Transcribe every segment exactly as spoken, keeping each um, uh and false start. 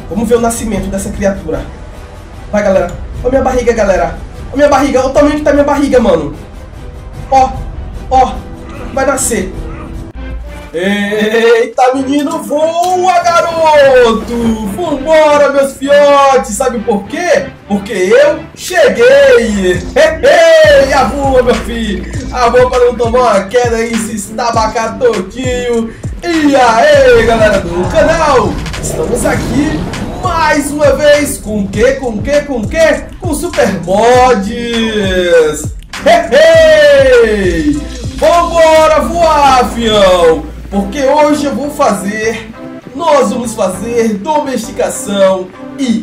Vamos ver o nascimento dessa criatura. Vai, galera. Olha minha barriga, galera. Olha minha barriga. Olha o tamanho que tá minha barriga, mano. Ó. Ó. Vai nascer. Eita, menino, voa, garoto! Vambora, meus fiotes! Sabe por quê? Porque eu cheguei! E a voa, meu filho! A voa para não tomar uma queda e se estabacar todinho! E aí, galera do canal! Estamos aqui mais uma vez com o quê? Com o quê? Com o quê? Com Super Mods! Vambora voar, fião! Porque hoje eu vou fazer, nós vamos fazer domesticação e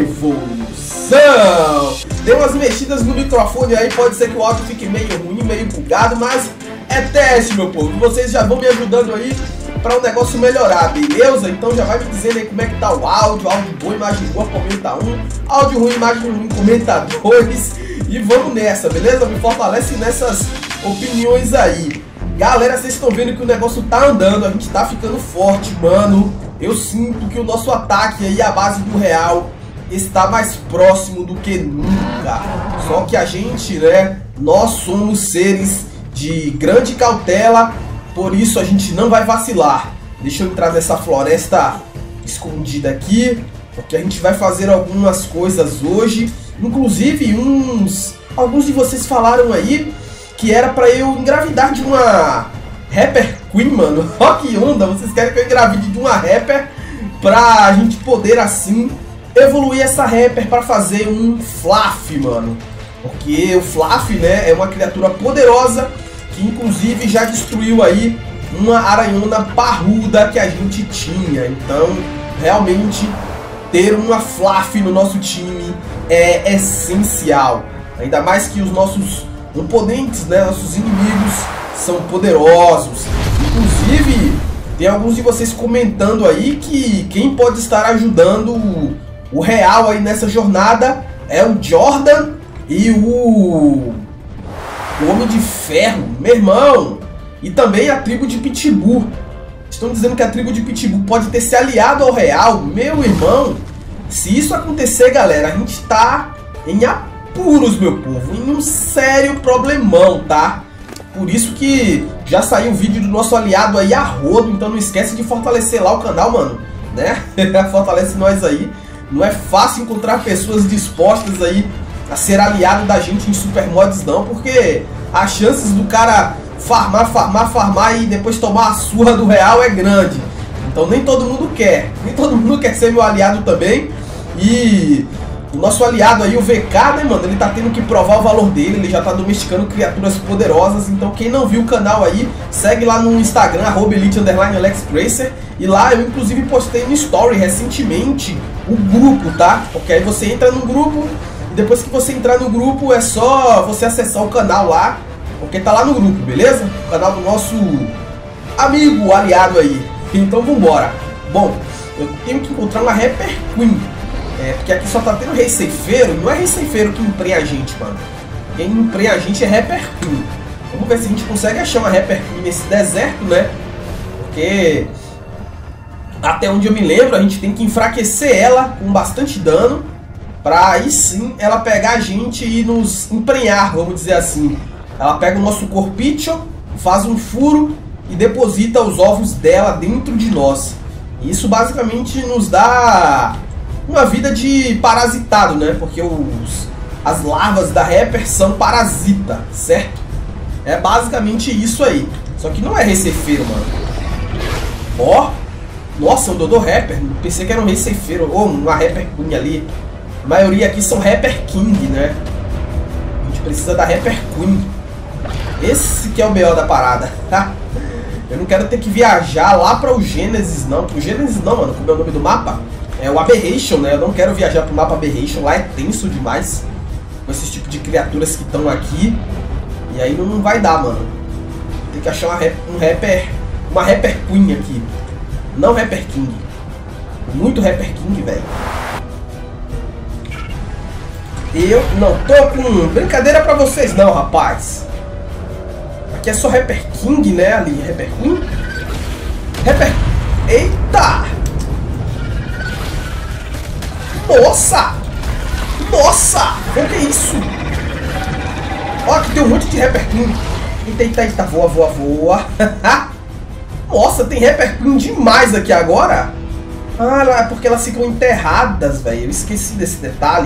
evolução. Deu umas mexidas no microfone aí, pode ser que o áudio fique meio ruim, meio bugado, mas é teste, meu povo. Vocês já vão me ajudando aí para o negócio melhorar, beleza? Então já vai me dizendo aí como é que tá o áudio, áudio bom, imagem boa, comenta um, áudio ruim, imagem ruim, comenta dois. E vamos nessa, beleza? Me fortalece nessas opiniões aí. Galera, vocês estão vendo que o negócio tá andando, a gente tá ficando forte, mano. Eu sinto que o nosso ataque aí, a base do real, está mais próximo do que nunca. Só que a gente, né, nós somos seres de grande cautela, por isso a gente não vai vacilar. Deixa eu entrar nessa floresta escondida aqui, porque a gente vai fazer algumas coisas hoje. Inclusive, uns, alguns de vocês falaram aí que era pra eu engravidar de uma Rapper Queen, mano. Ó que onda, vocês querem que eu engravide de uma Rapper pra gente poder, assim, evoluir essa Rapper pra fazer um Fluff, mano. Porque o Fluff, né, é uma criatura poderosa que, inclusive, já destruiu aí uma aranhona parruda que a gente tinha. Então, realmente, ter uma Fluff no nosso time é essencial. Ainda mais que os nossos oponentes, né, nossos inimigos são poderosos. Inclusive, tem alguns de vocês comentando aí que quem pode estar ajudando o, o real aí nessa jornada é o Jordan e o, o Homem de Ferro, meu irmão. E também a tribo de Pitbull. Estão dizendo que a tribo de Pitbull pode ter se aliado ao real, meu irmão. Se isso acontecer, galera, a gente tá em apuros, meu povo, em um sério problemão, tá? Por isso que já saiu o vídeo do nosso aliado aí a rodo, então não esquece de fortalecer lá o canal, mano, né? Fortalece nós aí. Não é fácil encontrar pessoas dispostas aí a ser aliado da gente em Super Mods, não, porque as chances do cara farmar, farmar, farmar e depois tomar a surra do real é grande. Então nem todo mundo quer, nem todo mundo quer ser meu aliado também. E o nosso aliado aí, o V K, né, mano, ele tá tendo que provar o valor dele, ele já tá domesticando criaturas poderosas. Então quem não viu o canal aí, segue lá no Instagram, arroba elite underline Alex Tracer. E lá eu inclusive postei no story recentemente o grupo, tá? Porque aí você entra no grupo e depois que você entrar no grupo é só você acessar o canal lá, porque tá lá no grupo, beleza? O canal do nosso amigo aliado aí. Então vambora. Bom, eu tenho que encontrar uma Rapper Queen. É, porque aqui só tá tendo rei ceifeiro, não é rei ceifeiro que emprenha a gente, mano. Quem emprenha a gente é Rapper Queen. Vamos ver se a gente consegue achar uma Rapper Queen nesse deserto, né? Porque até onde eu me lembro, a gente tem que enfraquecer ela com bastante dano, pra aí sim ela pegar a gente e nos emprenhar, vamos dizer assim. Ela pega o nosso corpício, faz um furo e deposita os ovos dela dentro de nós. Isso basicamente nos dá uma vida de parasitado, né? Porque os, as larvas da Rapper são parasita, certo? É basicamente isso aí. Só que não é rei ceifeiro, mano. Ó, nossa, um Dodô Rapper. Pensei que era um rei ceifeiro. Ou uma Rapper Queen ali. A maioria aqui são Rapper King, né? A gente precisa da Rapper Queen. Esse que é o B O da parada. Eu não quero ter que viajar lá para o Gênesis, não. Pro Gênesis não, mano. Como é o nome do mapa? É o Aberration, né? Eu não quero viajar pro mapa Aberration. Lá é tenso demais com esses tipos de criaturas que estão aqui. E aí não vai dar, mano. Tem que achar uma rap, um rapper, uma Rapper Queen aqui. Não Rapper King. Muito Rapper King, velho. Eu não tô com brincadeira pra vocês não, rapaz. Aqui é só Rapper King, né? Ali, Rapper Queen. Rapper... Eita! Nossa! Nossa! O que é isso? Ó, aqui tem um monte de Rapper Queen. Eita, eita, eita. Voa, voa, voa. Nossa, tem Rapper Queen demais aqui agora. Ah, é porque elas ficam enterradas, velho. Eu esqueci desse detalhe.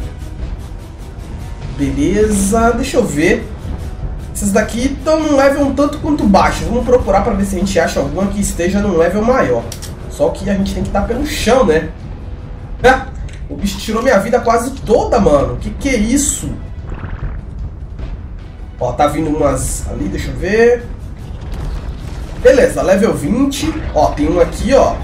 Beleza, deixa eu ver. Essas daqui estão num level um tanto quanto baixo. Vamos procurar para ver se a gente acha alguma que esteja num level maior. Só que a gente tem que estar pelo chão, né? O bicho tirou minha vida quase toda, mano. Que que é isso? Ó, tá vindo umas ali, deixa eu ver. Beleza, level vinte. Ó, tem um aqui, ó.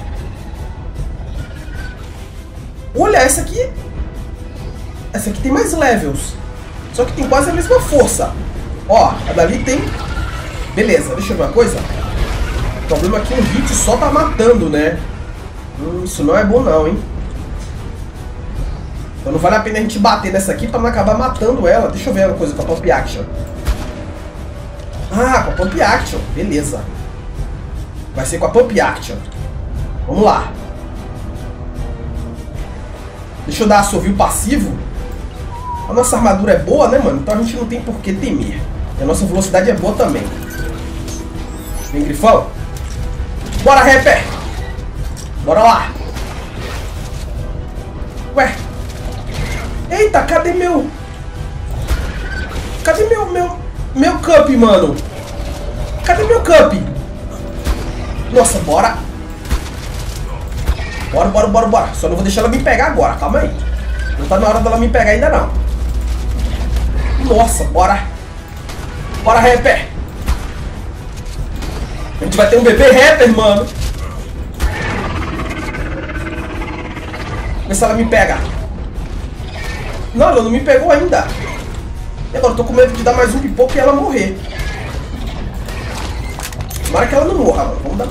Olha, essa aqui... Essa aqui tem mais levels. Só que tem quase a mesma força. Ó, a dali tem... Beleza, deixa eu ver uma coisa. O problema é que um hit só tá matando, né? Hum, isso não é bom não, hein? Então não vale a pena a gente bater nessa aqui pra não acabar matando ela. Deixa eu ver uma coisa com a Pump Action. Ah, com a Pump Action. Beleza. Vai ser com a Pump Action. Vamos lá. Deixa eu dar assovio passivo. A nossa armadura é boa, né, mano? Então a gente não tem por que temer. E a nossa velocidade é boa também. Vem, grifão. Bora, Rapper. Bora lá. Ué. Eita, cadê meu... Cadê meu... Meu, meu cup, mano? Cadê meu cup? Nossa, bora. Bora, bora, bora, bora. Só não vou deixar ela me pegar agora. Calma aí. Não tá na hora dela me pegar ainda, não. Nossa, bora. Bora, Rapper. A gente vai ter um bebê Rapper, mano. Vê se ela me pega. Não, ela não me pegou ainda. E agora eu tô com medo de dar mais um pipoco e ela morrer. Tomara que ela não morra, mano. Vamos dar...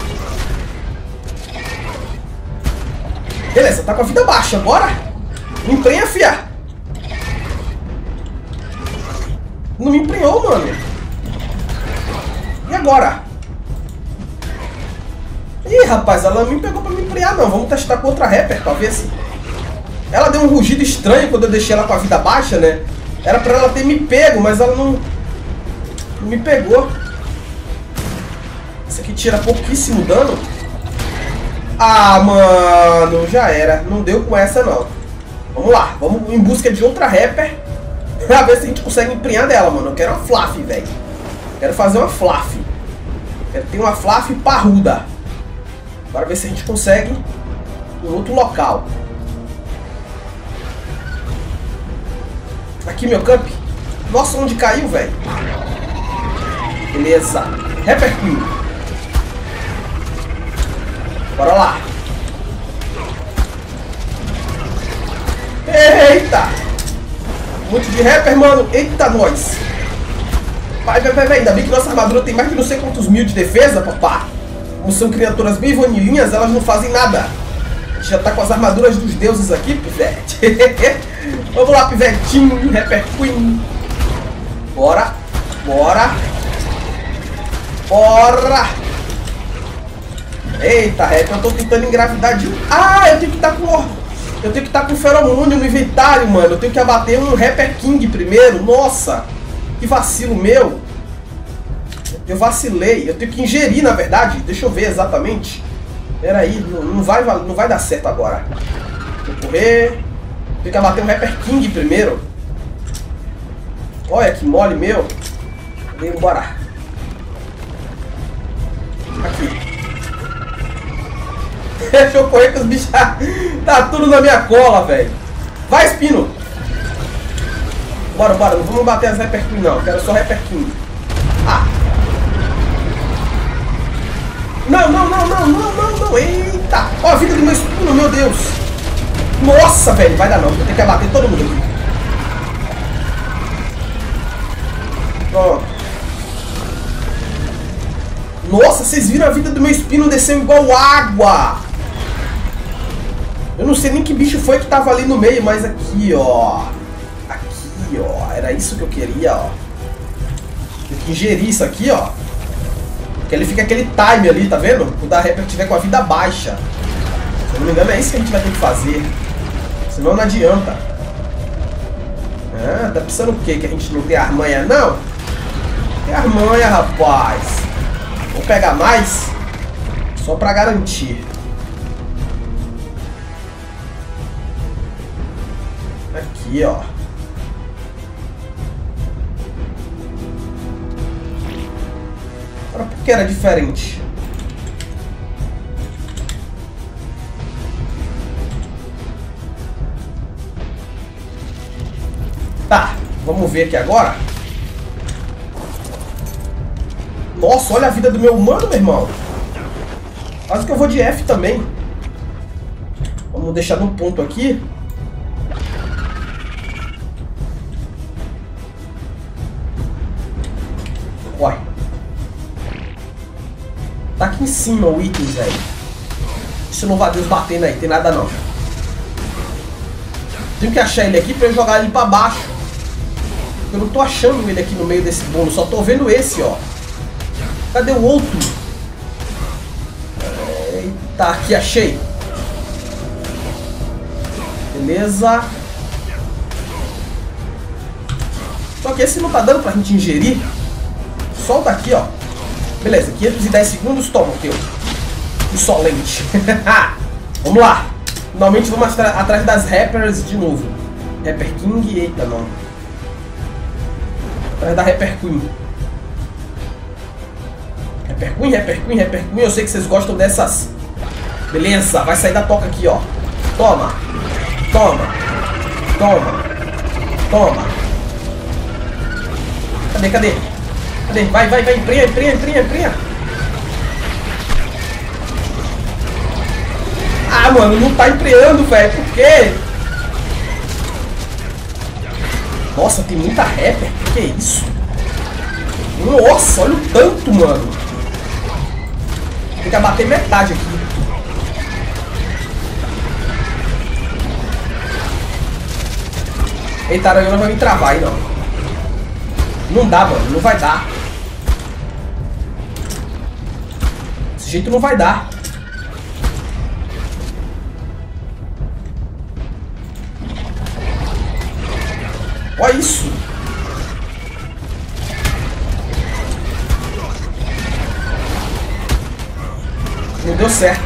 Beleza, tá com a vida baixa. Bora. Me emprenha, fia. Não me emprenhou, mano. E agora? Ih, rapaz, ela não me pegou pra me emprenhar, não. Vamos testar com outra Rapper pra ver se... Ela deu um rugido estranho quando eu deixei ela com a vida baixa, né? Era pra ela ter me pego, mas ela não... Não me pegou. Isso aqui tira pouquíssimo dano. Ah, mano, já era. Não deu com essa, não. Vamos lá, vamos em busca de outra Rapper pra ver se a gente consegue emprenhar dela, mano. Eu quero uma Fluff, velho. Quero fazer uma Fluff. Quero ter uma Fluff parruda. Bora ver se a gente consegue em outro local. Aqui, meu camp. Nossa, onde caiu, velho? Beleza. Rapper Queen. Bora lá. Eita. Um monte de Rapper, mano. Eita, nós. Vai, vai, vai, vai. Ainda bem que nossa armadura tem mais de não sei quantos mil de defesa, papá. Como são criaturas bem vanilinhas, elas não fazem nada. A gente já tá com as armaduras dos deuses aqui, pivete. Vamos lá, pivetinho. Rapper Queen. Bora. Bora. Bora. Eita, Rapper, eu tô tentando engravidar de... Ah, eu tenho que estar com... Eu tenho que estar com feromônio no inventário, mano. Eu tenho que abater um Rapper King primeiro. Nossa, que vacilo meu. Eu vacilei. Eu tenho que ingerir, na verdade. Deixa eu ver exatamente. Pera aí, não, não, vai, não vai dar certo agora. Deixa eu correr. Tem que abater um Rapper King primeiro. Olha que mole meu. Vem embora. Aqui. Deixa eu correr com os bichos. Tá tudo na minha cola, velho. Vai, Espino. Bora, bora. Não vamos bater as Rapper King, não. Eu quero só Rapper King. Ah. Não, não, não, não, não, não, não. Eita. Ó, a vida do meu Espino, meu Deus. Nossa, velho. Vai dar não. Vou ter que abater todo mundo aqui. Pronto. Nossa, vocês viram a vida do meu Espino descendo igual água. Eu não sei nem que bicho foi que tava ali no meio, mas aqui, ó. Aqui, ó. Era isso que eu queria, ó. Tem que ingerir isso aqui, ó. Porque ele fica aquele time ali, tá vendo? Quando a Rapper tiver com a vida baixa. Se eu não me engano, é isso que a gente vai ter que fazer. Senão não adianta. Ah, tá pensando o quê? Que a gente não tem armanha, não? Tem armanha, rapaz. Vou pegar mais. Só pra garantir. Aqui, ó. Agora, por que era diferente? Tá, vamos ver aqui agora. Nossa, olha a vida do meu humano, meu irmão. Quase que eu vou de F também. Vamos deixar no ponto aqui. Uai. Tá aqui em cima o item, velho. Deixa eu louvar a Deus batendo aí, tem nada não. Tenho que achar ele aqui pra eu jogar ele pra baixo. Eu não tô achando ele aqui no meio desse bolo, só tô vendo esse, ó. Cadê o outro? Eita, aqui achei. Beleza. Só que esse não tá dando pra gente ingerir. Solta aqui, ó. Beleza, quinhentos e dez segundos, toma o teu. Insolente. Vamos lá. Finalmente vamos atrás das rappers de novo. Rapper King, eita não. Atrás da Rapper Queen. Rapper Queen, Rapper Queen, Rapper Queen. Eu sei que vocês gostam dessas. Beleza, vai sair da toca aqui, ó. Toma. Toma. Toma. Toma. Cadê, cadê? Cadê? Vai, vai, vai. Emprenha, emprenha, emprenha, emprenha. Ah, mano, não tá emprenhando, velho. Por quê? Nossa, tem muita rapper. Que que é isso? Nossa, olha o tanto, mano. Tem que abater metade aqui. Eita, a aranha vai me travar aí, não. Não dá, mano. Não vai dar. Desse jeito não vai dar. Olha isso. Não deu certo.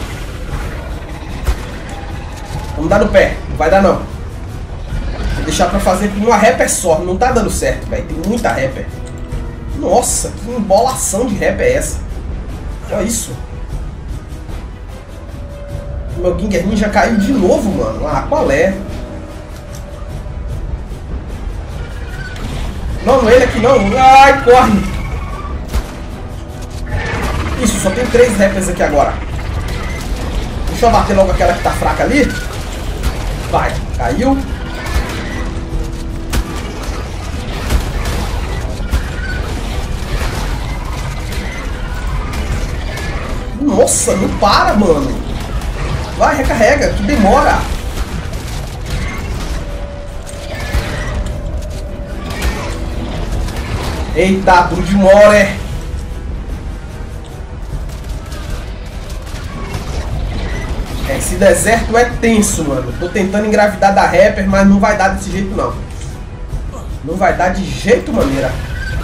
Vamos dar no pé. Não vai dar, não. Vou deixar pra fazer com uma rapper só. Não tá dando certo, velho. Tem muita rapper. Nossa, que embolação de rapper é essa? Olha isso. O meu Ginger Ninja caiu de novo, mano. Ah, qual é? Não, não é ele aqui não. Ai, corre. Isso, só tem três rappers aqui agora. Deixa eu bater logo aquela que tá fraca ali. Vai, caiu. Nossa, não para, mano. Vai, recarrega, que demora. Eita, tudo demora, é. Esse deserto é tenso, mano. Tô tentando engravidar da rapper, mas não vai dar desse jeito, não. Não vai dar de jeito maneira.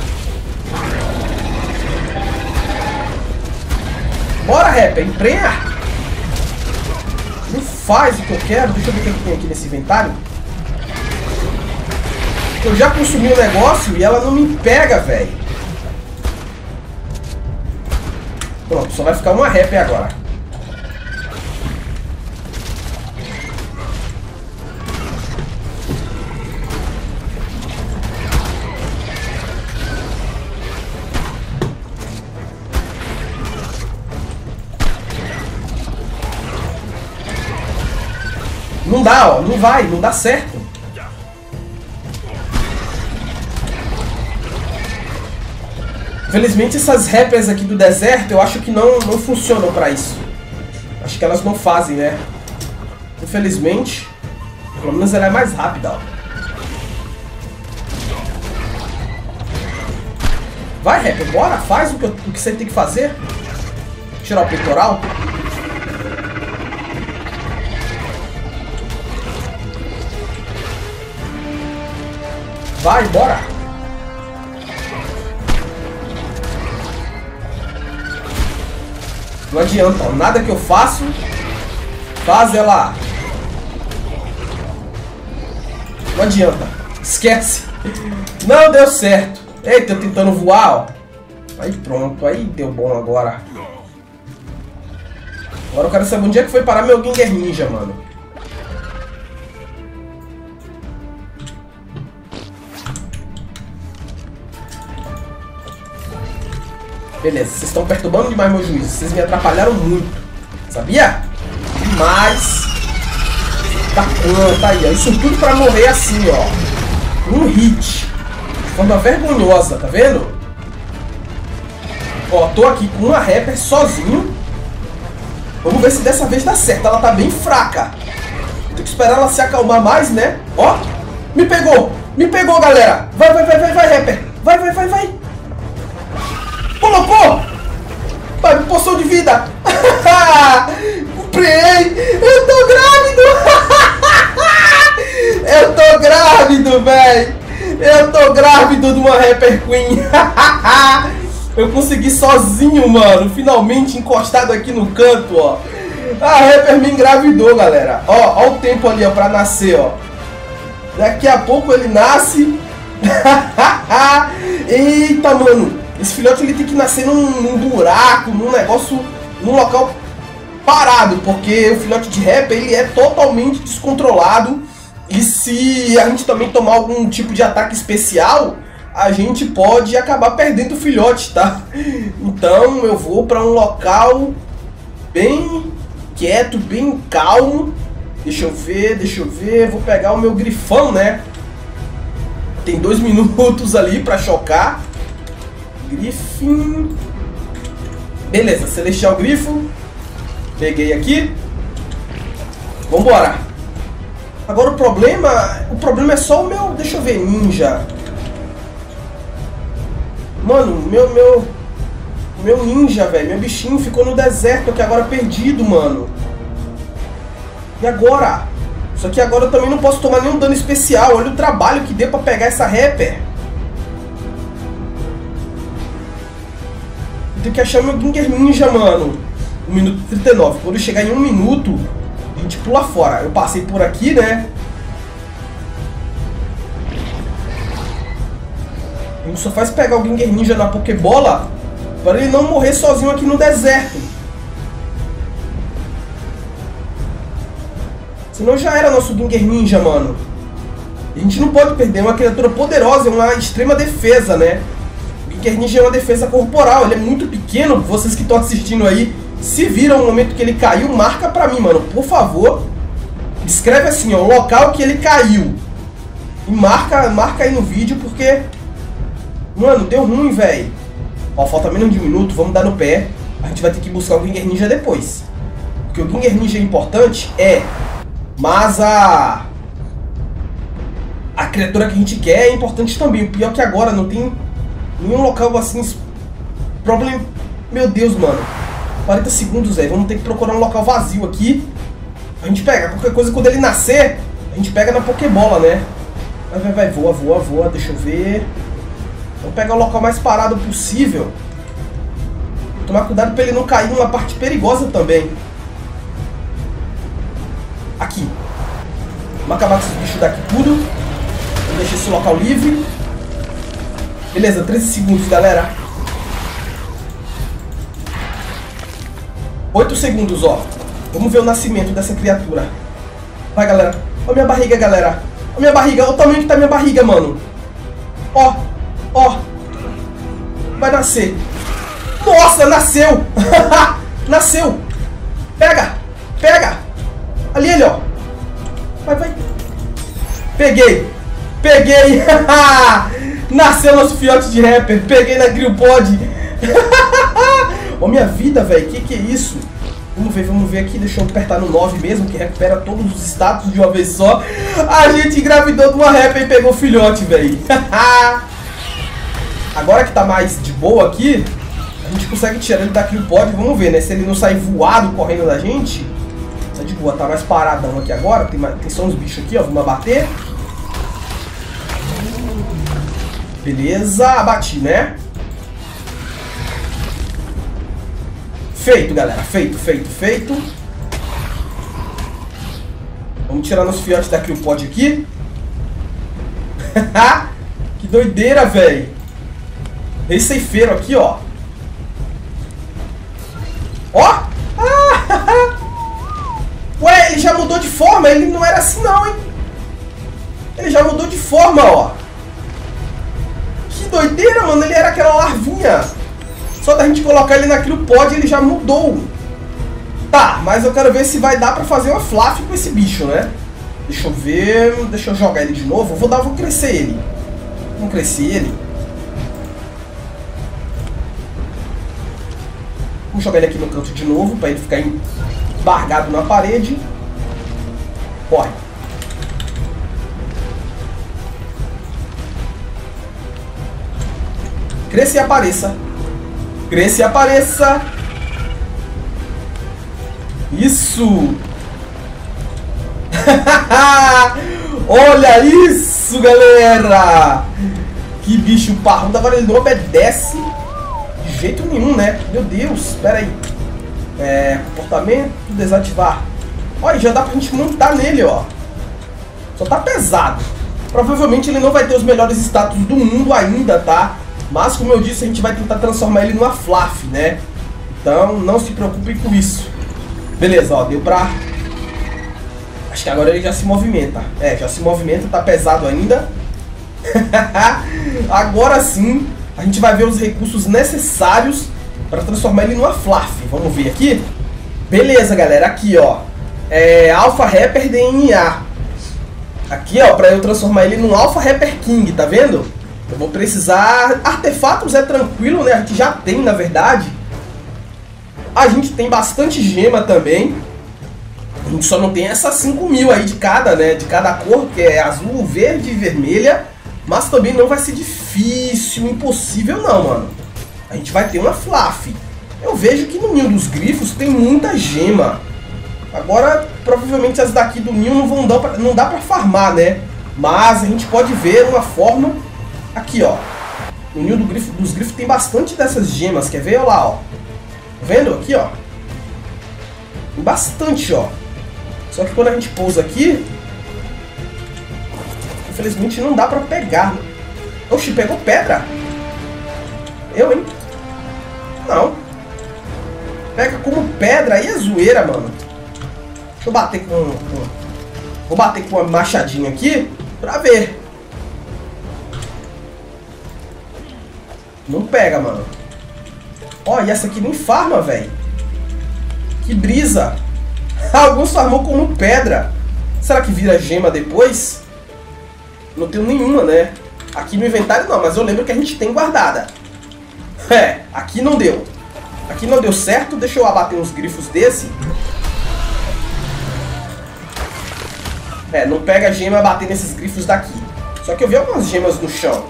Bora, rapper, emprenha. Não faz o que eu quero. Deixa eu ver o que tem aqui nesse inventário. Eu já consumi o negócio e ela não me pega, velho. Pronto, só vai ficar uma rapper agora. Não dá, ó. Não vai, não dá certo. Infelizmente essas rappers aqui do deserto eu acho que não, não funcionam pra isso. Acho que elas não fazem, né? Infelizmente. Pelo menos ela é mais rápida, ó. Vai, rapper, bora, faz o que, eu, o que você tem que fazer. Tirar o peitoral. vai, bora. Não adianta, ó, nada que eu faço faz ela... Não adianta, esquece. Não deu certo. Eita, eu tentando voar, ó. Aí pronto, aí deu bom agora. Agora eu quero saber onde é que foi parar meu Ginger Ninja, mano. Beleza, vocês estão perturbando demais meu juízo. Vocês me atrapalharam muito. Sabia? Demais. Tá pronto, tá aí, ó. Isso tudo pra morrer assim, ó. Um hit. De forma vergonhosa, tá vendo? Ó, tô aqui com uma rapper sozinho. Vamos ver se dessa vez dá certo. Ela tá bem fraca. Tem que esperar ela se acalmar mais, né? Ó, me pegou. Me pegou, galera. Vai, vai, vai, vai, vai, rapper. Vai, vai, vai, vai. Colocou. Vai, poção de vida. Comprei. Eu tô grávido. Eu tô grávido, velho. Eu tô grávido de uma rapper queen. Eu consegui sozinho, mano. Finalmente encostado aqui no canto, ó. A rapper me engravidou, galera. Ó, ó o tempo ali, ó, pra nascer, ó. Daqui a pouco ele nasce. Eita, mano. Esse filhote ele tem que nascer num, num buraco, num negócio, num local parado. Porque o filhote de rapper, ele é totalmente descontrolado. E se a gente também tomar algum tipo de ataque especial, a gente pode acabar perdendo o filhote, tá? Então eu vou para um local bem quieto, bem calmo. Deixa eu ver, deixa eu ver. Vou pegar o meu grifão, né? Tem dois minutos ali para chocar. Grifinho. Beleza, celestial grifo. Peguei aqui. Vambora. Agora o problema... O problema é só o meu... Deixa eu ver, ninja. Mano, meu... Meu, meu ninja, velho. Meu bichinho ficou no deserto aqui agora perdido, mano. E agora? Só que agora eu também não posso tomar nenhum dano especial. Olha o trabalho que deu pra pegar essa rapper. Eu tenho que achar meu Ginger Ninja, mano. um minuto e trinta e nove. Quando eu chegar em um minuto, a gente pula fora. Eu passei por aqui, né? A gente só faz pegar o Ginger Ninja na Pokébola para ele não morrer sozinho aqui no deserto. Senão já era nosso Ginger Ninja, mano. A gente não pode perder. É uma criatura poderosa, é uma extrema defesa, né? O Ginger Ninja é uma defesa corporal. Ele é muito pequeno. Vocês que estão assistindo aí, se viram no momento que ele caiu, marca pra mim, mano. Por favor. Escreve assim, ó, o local que ele caiu. E marca, marca aí no vídeo, porque... Mano, deu ruim, velho. Ó, falta menos de um minuto. Vamos dar no pé. A gente vai ter que buscar o Ginger Ninja depois. Porque o Ginger Ninja é importante, é... Mas a... A criatura que a gente quer é importante também. O pior é que agora não tem nenhum local assim... Problema... Meu Deus, mano. quarenta segundos, velho. Vamos ter que procurar um local vazio aqui. A gente pega. Qualquer coisa, quando ele nascer, a gente pega na Pokébola, né? Vai, vai, vai. Voa, voa, voa. Deixa eu ver. Vamos pegar o local mais parado possível. Tomar cuidado pra ele não cair numa parte perigosa também. Aqui. Vamos acabar com esses bichos daqui tudo. Vamos deixar esse local livre. Beleza, treze segundos, galera. oito segundos, ó. Vamos ver o nascimento dessa criatura. Vai, galera. Olha minha barriga, galera. Olha minha barriga. Olha o tamanho que tá minha barriga, mano. Ó. Ó. Vai nascer. Nossa, nasceu. Nasceu. Pega. Pega. Ali ele, ó. Vai, vai. Peguei. Peguei. Nasceu nosso filhote de rapper. Peguei na Grillpod. Ó, minha vida, velho. Que que é isso? Vamos ver, vamos ver aqui. Deixa eu apertar no nove mesmo, que recupera todos os status de uma vez só. A gente engravidou de uma rapper e pegou o filhote, velho. Agora que tá mais de boa aqui, a gente consegue tirar ele da Grillpod. Vamos ver, né? Se ele não sair voado correndo da gente. Tá de boa, tá mais paradão aqui agora. Tem, mais, tem só uns bichos aqui, ó. Vamos abater. Beleza, abati, né? Feito, galera. Feito, feito, feito. Vamos tirar nosso fiote da Cryopod aqui. Que doideira, velho. Esse ceifeiro aqui, ó. Ó! Ué, ele já mudou de forma. Ele não era assim não, hein? Ele já mudou de forma, ó. Que doideira, mano. Ele era aquela larvinha. Só da gente colocar ele na Cryopod, ele já mudou. Tá, mas eu quero ver se vai dar pra fazer uma Flaf com esse bicho, né? Deixa eu ver... Deixa eu jogar ele de novo. Eu vou dar, vou crescer ele. Vamos crescer ele. Vamos jogar ele aqui no canto de novo, pra ele ficar embargado na parede. Corre. Cresça e apareça. Cresça e apareça. Isso. Olha isso, galera. Que bicho parrudo. Agora ele não obedece de jeito nenhum, né? Meu Deus, espera aí. É, comportamento, desativar. Olha, já dá pra gente montar nele, ó. Só tá pesado. Provavelmente ele não vai ter os melhores status do mundo ainda, tá? Mas, como eu disse, a gente vai tentar transformar ele numa Flaf, né? Então, não se preocupem com isso. Beleza, ó, deu pra... Acho que agora ele já se movimenta. É, já se movimenta, tá pesado ainda. Agora sim, a gente vai ver os recursos necessários para transformar ele numa Flaf. Vamos ver aqui. Beleza, galera, aqui, ó. É Alpha Rapper D N A. Aqui, ó, para eu transformar ele num Alpha Rapper King, tá vendo? Eu vou precisar... Artefatos é tranquilo, né? A gente já tem, na verdade. A gente tem bastante gema também. A gente só não tem essas cinco mil aí de cada, né? De cada cor, que é azul, verde e vermelha. Mas também não vai ser difícil, impossível não, mano. A gente vai ter uma Flaf. Eu vejo que no Ninho dos Grifos tem muita gema. Agora, provavelmente as daqui do Ninho não, vão dar pra, não dá pra farmar, né? Mas a gente pode ver uma forma... Aqui, ó. No Ninho do Grifo, dos Grifos tem bastante dessas gemas. Quer ver? Olha lá, ó. Tá vendo? Aqui, ó. Tem bastante, ó. Só que quando a gente pousa aqui... Infelizmente não dá pra pegar. Oxi, pegou pedra? Eu, hein? Não. Pega como pedra. Aí é zoeira, mano. Deixa eu bater com... com... Vou bater com uma machadinha aqui pra ver. Não pega, mano. Ó, e essa aqui nem farma, velho. Que brisa. Alguns farmou como pedra. Será que vira gema depois? Não tenho nenhuma, né? Aqui no inventário não, mas eu lembro que a gente tem guardada. É, aqui não deu. Aqui não deu certo. Deixa eu abater uns grifos desse. É, não pega gema bater nesses grifos daqui. Só que eu vi algumas gemas no chão.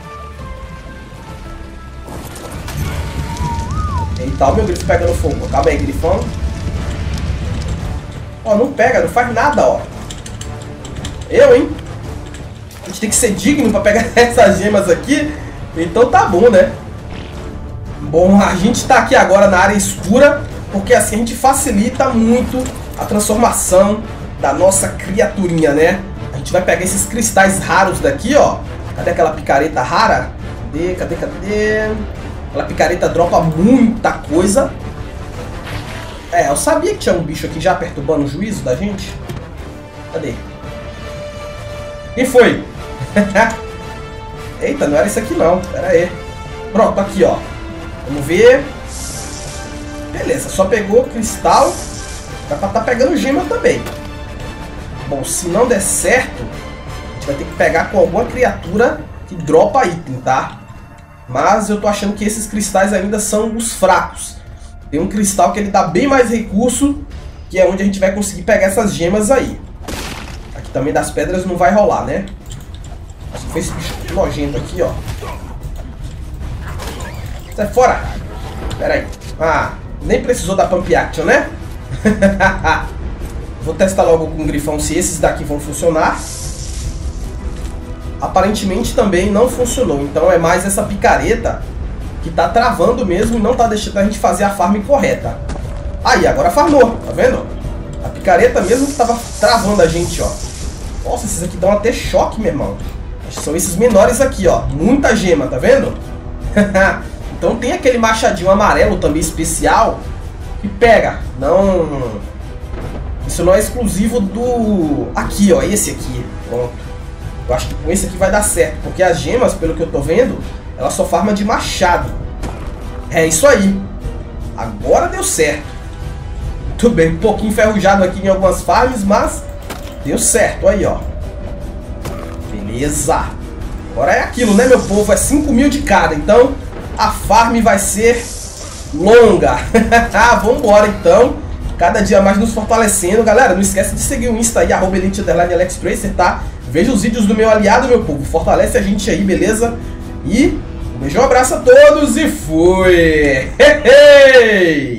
Eita, o meu grifo pegando fogo. Acaba aí, grifão. Ó, não pega, não faz nada, ó. Eu, hein? A gente tem que ser digno pra pegar essas gemas aqui. Então tá bom, né? Bom, a gente tá aqui agora na área escura, porque assim a gente facilita muito a transformação da nossa criaturinha, né? A gente vai pegar esses cristais raros daqui, ó. Cadê aquela picareta rara? Cadê, cadê, cadê? Aquela picareta dropa muita coisa. É, eu sabia que tinha um bicho aqui já perturbando o juízo da gente. Cadê? Quem foi? Eita, não era isso aqui não. Pera aí. Pronto, aqui, ó. Vamos ver. Beleza, só pegou cristal. Dá pra tá pegando gema também. Bom, se não der certo, a gente vai ter que pegar com alguma criatura que dropa item, tá? Mas eu tô achando que esses cristais ainda são os fracos. Tem um cristal que ele dá bem mais recurso, que é onde a gente vai conseguir pegar essas gemas aí. Aqui também das pedras não vai rolar, né? Acho que foi esse bicho nojento aqui, ó. Sai fora! Pera aí. Ah, nem precisou da Pump Action, né? Vou testar logo com o grifão se esses daqui vão funcionar. aparentemente também não funcionou. Então é mais essa picareta que tá travando mesmo e não tá deixando a gente fazer a farm correta. Aí, agora farmou, tá vendo? A picareta mesmo que tava travando a gente, ó. Nossa, esses aqui dão até choque, meu irmão. São esses menores aqui, ó. Muita gema, tá vendo? Então tem aquele machadinho amarelo também especial que pega. Não... Isso não é exclusivo do... Aqui, ó. Esse aqui. Pronto. Eu acho que com esse aqui vai dar certo. Porque as gemas, pelo que eu tô vendo, ela só farma de machado. É isso aí. Agora deu certo. Tudo bem, um pouquinho enferrujado aqui em algumas farms, mas deu certo. Aí, ó. Beleza. Agora é aquilo, né, meu povo? É cinco mil de cada. Então, a farm vai ser longa. Vambora, então. Cada dia mais nos fortalecendo. Galera, não esquece de seguir o Insta aí, arroba elite underline alex tracer, tá? Veja os vídeos do meu aliado, meu povo. Fortalece a gente aí, beleza? E um beijão, um abraço a todos e fui!